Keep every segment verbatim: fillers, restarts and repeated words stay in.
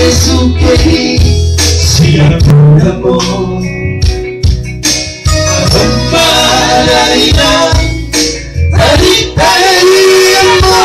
sukei siapa mo Amparaina Haritaiamo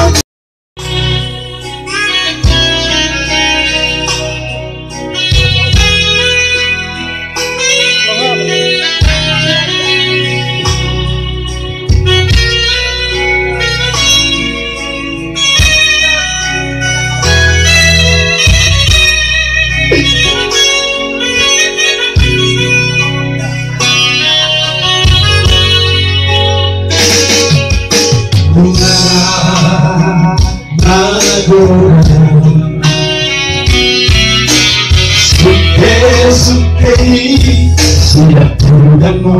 Sukei siapudamo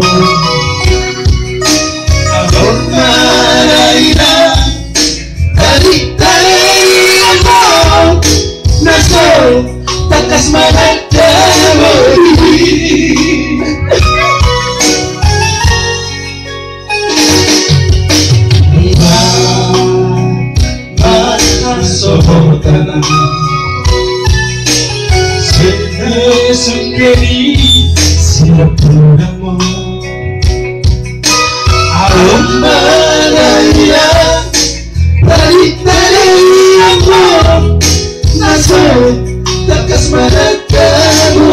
Amparaina Haritaiamo Naso takas managamo Sohotana Sukei siapudamo Amparaina Haritaiamo Naso takas managamo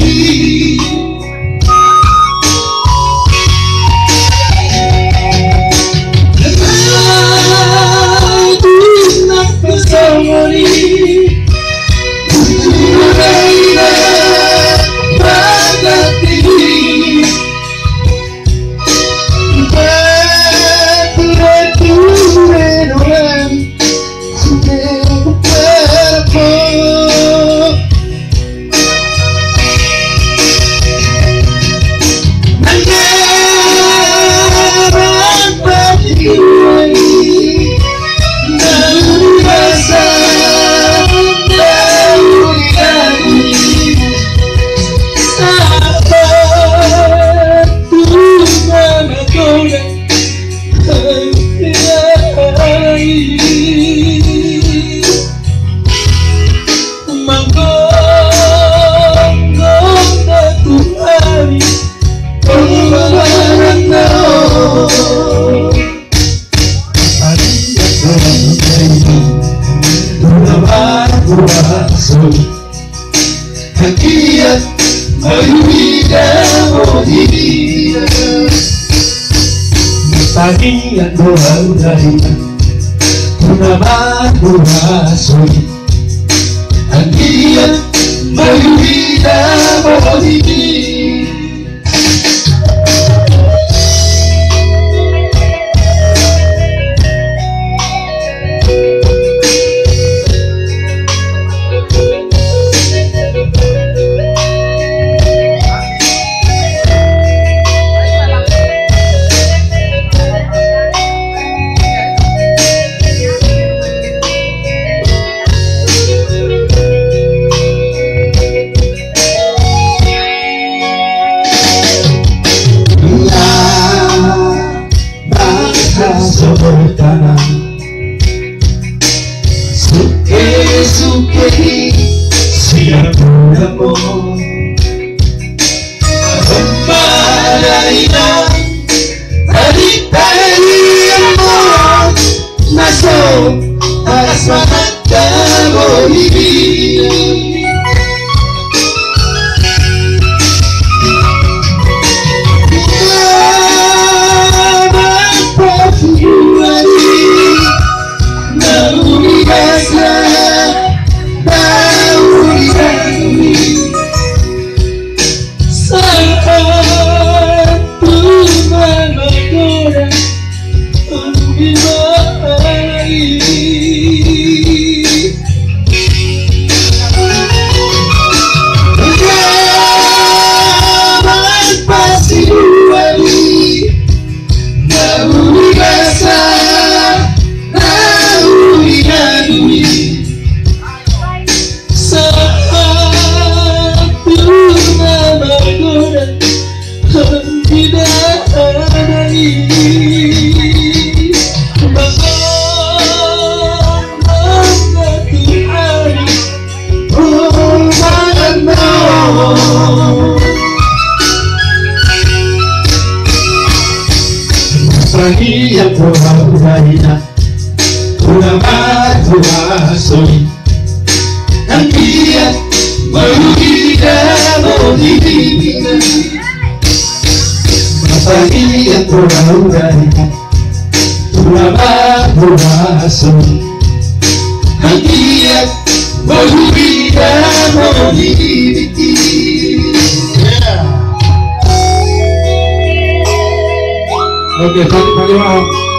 Hakiat mayuidamo hiya Pagiat doa-doa Tunamado asoy Hakiat mayuidamo hiya Sukei sukei siapudamo Amparaina Haritaiamo Naso takas managamo familia kwa furaha, kuna watu wasoni na pia wauhidamo divina. Familia kwa furaha, kuna watu wasoni na pia wauhidamo divina. Okay, tadi bagaimana?